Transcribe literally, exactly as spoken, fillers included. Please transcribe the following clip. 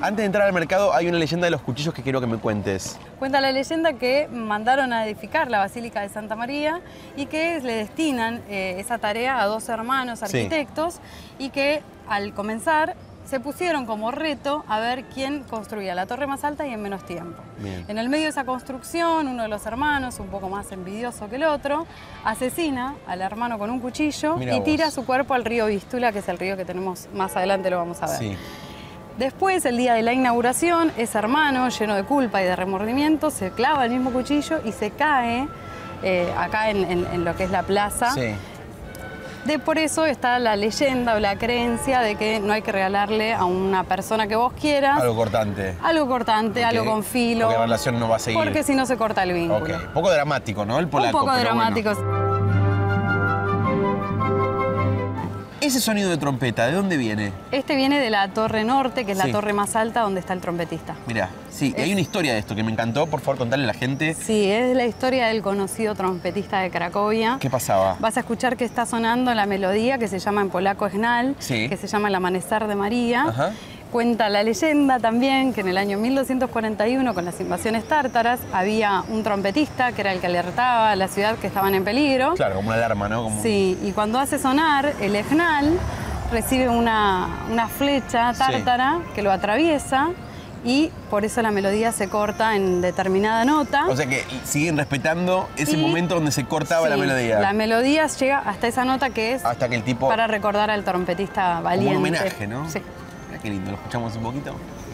Antes de entrar al mercado hay una leyenda de los cuchillos que quiero que me cuentes. Cuenta la leyenda que mandaron a edificar la Basílica de Santa María y que le destinan eh, esa tarea a dos hermanos arquitectos, sí. Y que al comenzar se pusieron como reto a ver quién construía la torre más alta y en menos tiempo. Bien. En el medio de esa construcción, uno de los hermanos, un poco más envidioso que el otro, asesina al hermano con un cuchillo. Mirá y tira vos. Su cuerpo al río Vístula, que es el río que tenemos más adelante, lo vamos a ver. Sí. Después, el día de la inauguración, ese hermano, lleno de culpa y de remordimiento, se clava el mismo cuchillo y se cae eh, acá en, en, en lo que es la plaza. Sí. De por eso está la leyenda o la creencia de que no hay que regalarle a una persona que vos quieras. Algo cortante. Algo cortante, okay. Algo con filo. Porque la relación no va a seguir. Porque si no se corta el vínculo. Okay. Un poco dramático, ¿no? El polaco. Un poco dramático. Bueno. Ese sonido de trompeta, ¿de dónde viene? Este viene de la Torre Norte, que es sí. La torre más alta donde está el trompetista. Mirá, sí, es... y hay una historia de esto que me encantó. Por favor, contarle a la gente. Sí, es la historia del conocido trompetista de Cracovia. ¿Qué pasaba? Vas a escuchar que está sonando la melodía que se llama en polaco Esnal, sí. Que se llama El Amanecer de María. Ajá. Cuenta la leyenda también que en el año mil doscientos cuarenta y uno, con las invasiones tártaras, había un trompetista que era el que alertaba a la ciudad que estaban en peligro. Claro, como una alarma, ¿no? Como... Sí, y cuando hace sonar el Esnal, recibe una, una flecha tártara sí. Que lo atraviesa y por eso la melodía se corta en determinada nota. O sea que siguen respetando ese y, momento donde se cortaba sí, la melodía. La melodía llega hasta esa nota que es hasta que el tipo... para recordar al trompetista valiente. Como un homenaje, ¿no? Sí. Qué lindo, ¿lo escuchamos un poquito?